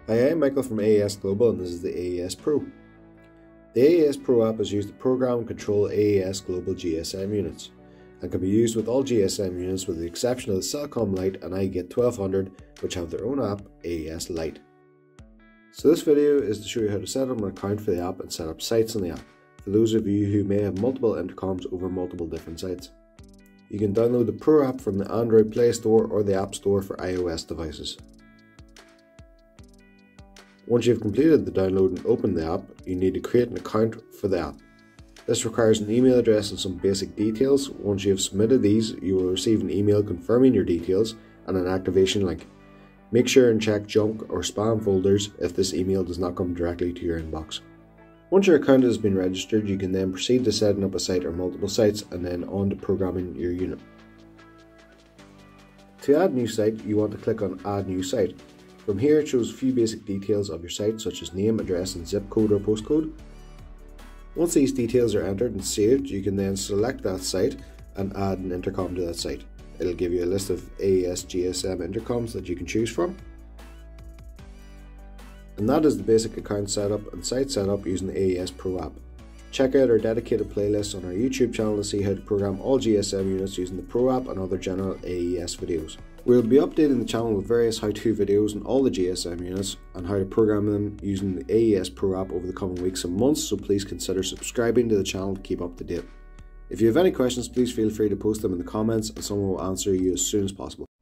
Hi, I'm Michael from AES Global and this is the AES Pro. The AES Pro app is used to program and control AES Global GSM units and can be used with all GSM units with the exception of the Snapcom Lite and iGate 1200, which have their own app, AES Lite. So this video is to show you how to set up an account for the app and set up sites on the app, for those of you who may have multiple intercoms over multiple different sites. You can download the Pro app from the Android Play Store or the App Store for iOS devices. Once you've completed the download and opened the app, you need to create an account for the app. This requires an email address and some basic details. Once you have submitted these, you will receive an email confirming your details and an activation link. Make sure and check junk or spam folders if this email does not come directly to your inbox. Once your account has been registered, you can then proceed to setting up a site or multiple sites and then on to programming your unit. To add a new site, you want to click on Add New Site. From here it shows a few basic details of your site such as name, address and zip code or postcode. Once these details are entered and saved, you can then select that site and add an intercom to that site. It'll give you a list of AES GSM intercoms that you can choose from. And that is the basic account setup and site setup using the AES Pro app. Check out our dedicated playlist on our YouTube channel to see how to program all GSM units using the Pro app and other general AES videos. We'll be updating the channel with various how-to videos on all the GSM units and how to program them using the AES Pro app over the coming weeks and months, so please consider subscribing to the channel to keep up to date. If you have any questions, please feel free to post them in the comments and someone will answer you as soon as possible.